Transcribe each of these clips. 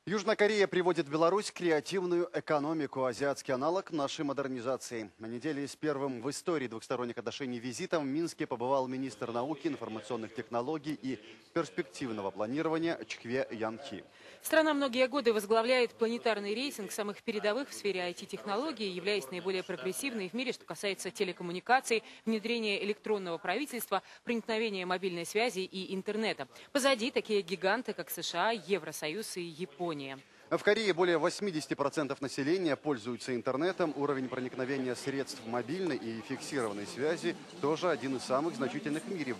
Южная Корея приводит в Беларусь креативную экономику, азиатский аналог нашей модернизации. На неделе с первым в истории двухсторонних отношений визитом в Минске побывал министр науки, информационных технологий и перспективного планирования Чхве Янхи. Страна многие годы возглавляет планетарный рейтинг самых передовых в сфере IT-технологий, являясь наиболее прогрессивной в мире, что касается телекоммуникаций, внедрения электронного правительства, проникновения мобильной связи и интернета. Позади такие гиганты, как США, Евросоюз и Япония. В Корее более 80% населения пользуются интернетом. Уровень проникновения средств мобильной и фиксированной связи тоже один из самых значительных в мире –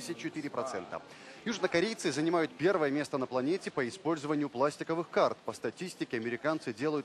84%. Южнокорейцы занимают первое место на планете по использованию пластиковых карт. По статистике, американцы делают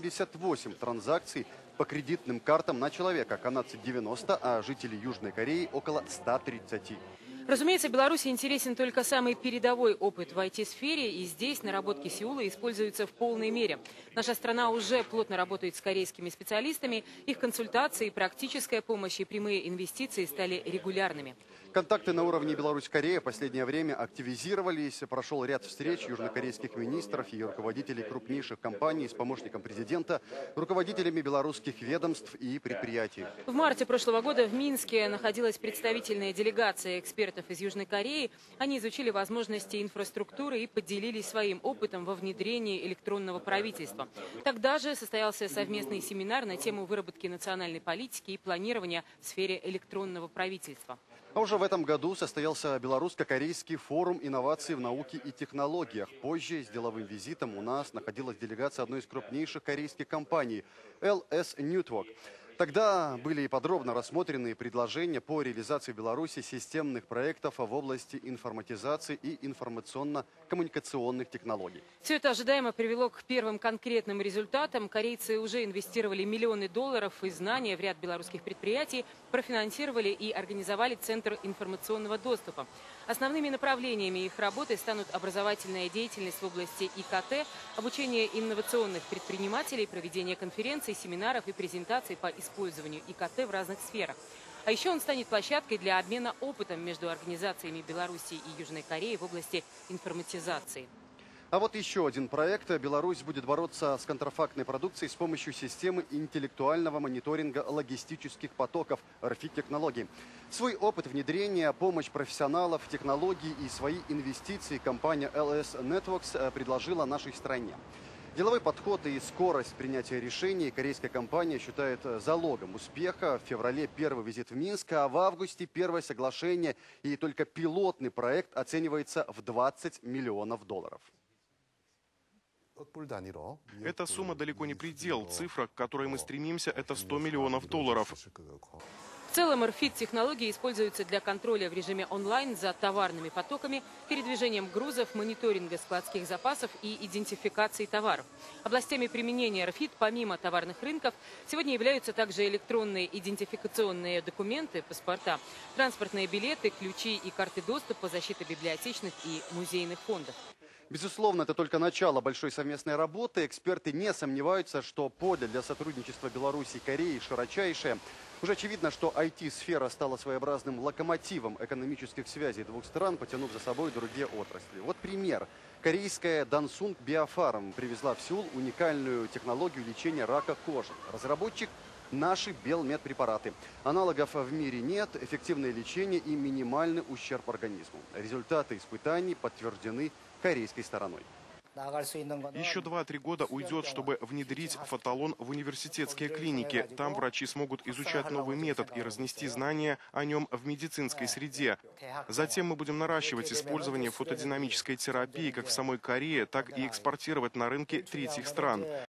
78 транзакций по кредитным картам на человека, канадцы – 90, а жители Южной Кореи – около 130. Разумеется, Беларуси интересен только самый передовой опыт в IT-сфере, и здесь наработки Сеула используются в полной мере. Наша страна уже плотно работает с корейскими специалистами, их консультации, практическая помощь и прямые инвестиции стали регулярными. Контакты на уровне Беларусь-Корея в последнее время активизировались. Прошел ряд встреч южнокорейских министров и руководителей крупнейших компаний с помощником президента, руководителями белорусских ведомств и предприятий. В марте прошлого года в Минске находилась представительная делегация экспертов из Южной Кореи. Они изучили возможности инфраструктуры и поделились своим опытом во внедрении электронного правительства. Тогда же состоялся совместный семинар на тему выработки национальной политики и планирования в сфере электронного правительства. А уже в этом году состоялся белорусско-корейский форум инноваций в науке и технологиях. Позже с деловым визитом у нас находилась делегация одной из крупнейших корейских компаний – LS Network. Тогда были подробно рассмотрены предложения по реализации в Беларуси системных проектов в области информатизации и информационно-коммуникационных технологий. Все это ожидаемо привело к первым конкретным результатам. Корейцы уже инвестировали миллионы долларов и знания в ряд белорусских предприятий, профинансировали и организовали Центр информационного доступа. Основными направлениями их работы станут образовательная деятельность в области ИКТ, обучение инновационных предпринимателей, проведение конференций, семинаров и презентаций по использованию ИКТ в разных сферах. А еще он станет площадкой для обмена опытом между организациями Беларуси и Южной Кореи в области информатизации. А вот еще один проект. Беларусь будет бороться с контрафактной продукцией с помощью системы интеллектуального мониторинга логистических потоков РФИД-технологий. Свой опыт внедрения, помощь профессионалов, технологий и свои инвестиции компания LS Networks предложила нашей стране. Деловой подход и скорость принятия решений корейская компания считает залогом успеха. В феврале первый визит в Минск, а в августе первое соглашение. И только пилотный проект оценивается в $20 миллионов. Эта сумма далеко не предел. Цифра, к которой мы стремимся, это $100 миллионов. В целом РФИД-технологии используются для контроля в режиме онлайн за товарными потоками, передвижением грузов, мониторинга складских запасов и идентификации товаров. Областями применения РФИД, помимо товарных рынков, сегодня являются также электронные идентификационные документы, паспорта, транспортные билеты, ключи и карты доступа, защита библиотечных и музейных фондов. Безусловно, это только начало большой совместной работы. Эксперты не сомневаются, что поле для сотрудничества Беларуси и Кореи широчайшее. Уже очевидно, что IT-сфера стала своеобразным локомотивом экономических связей двух стран, потянув за собой другие отрасли. Вот пример. Корейская Dansung Biopharm привезла в Сеул уникальную технологию лечения рака кожи. Разработчик – наши белмедпрепараты. Аналогов в мире нет, эффективное лечение и минимальный ущерб организму. Результаты испытаний подтверждены корейской стороной. Еще 2-3 года уйдет, чтобы внедрить фотолон в университетские клиники. Там врачи смогут изучать новый метод и разнести знания о нем в медицинской среде. Затем мы будем наращивать использование фотодинамической терапии как в самой Корее, так и экспортировать на рынки третьих стран.